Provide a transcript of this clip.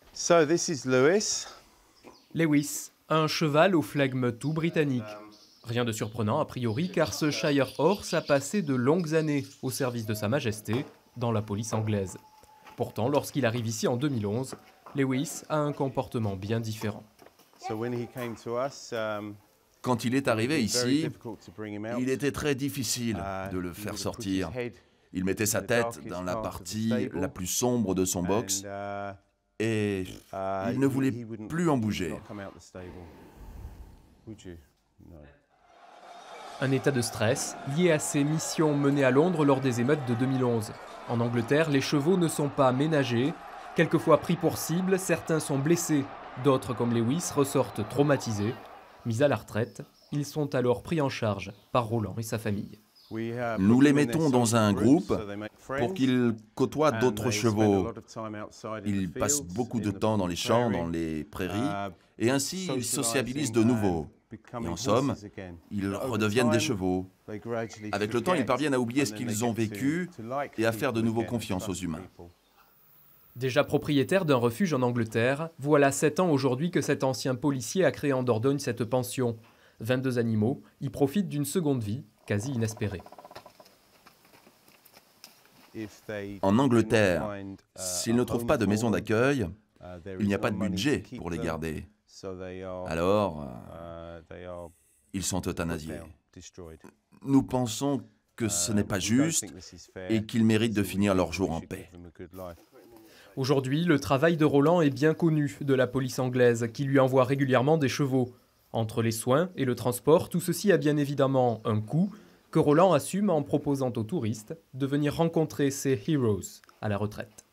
So this is Lewis. Lewis, un cheval au flegme tout britannique. Rien de surprenant a priori car ce Shire Horse a passé de longues années au service de Sa Majesté dans la police anglaise. Pourtant, lorsqu'il arrive ici en 2011, Lewis a un comportement bien différent. So when he came to us, Quand il est arrivé ici, difficult to bring him out. il était très difficile de le He faire would put sortir. his head Il mettait sa in the tête darkest dans la part of the partie stable, la plus sombre de son box and, et il ne voulait he wouldn't- plus en he would bouger. not come out the stable. Would you? No. Un état de stress lié à ses missions menées à Londres lors des émeutes de 2011. En Angleterre, les chevaux ne sont pas ménagés. Quelquefois pris pour cible, certains sont blessés. D'autres, comme Lewis, ressortent traumatisés. Mis à la retraite, ils sont alors pris en charge par Roland et sa famille. We, Nous put les them in mettons their dans un social groups, groupe so they make pour friends, qu'ils côtoient and d'autres they spend a chevaux. lot of time outside in the Ils passent fields, beaucoup de in the temps dans les champs, prairie, dans les prairies, uh, et ainsi ils sociabilisent de nouveau. Et becoming en somme, horses again. ils Over redeviennent des time, chevaux. they gradually Avec le temps, ils forget, parviennent à oublier and ce then qu'ils they ont get vécu to like et à faire de people nouveau again, confiance aux trust humains. people. Déjà propriétaire d'un refuge en Angleterre, voilà 7 ans aujourd'hui que cet ancien policier a créé en Dordogne cette pension. 22 animaux y profitent d'une seconde vie quasi inespérée. If they En Angleterre, cannot find, s'ils a ne trouvent home pas de for maison them, d'accueil, there il n'y is a pas no de money budget to keep pour les them, garder. so they are, Alors, they are ils sont put euthanasiés. down, destroyed. Nous pensons que ce n'est pas We don't juste think this is fair, et qu'ils méritent de so we finir think leur we jour en should paix. give them a good life. Aujourd'hui, le travail de Roland est bien connu de la police anglaise qui lui envoie régulièrement des chevaux. Entre les soins et le transport, tout ceci a bien évidemment un coût que Roland assume en proposant aux touristes de venir rencontrer ses heroes à la retraite.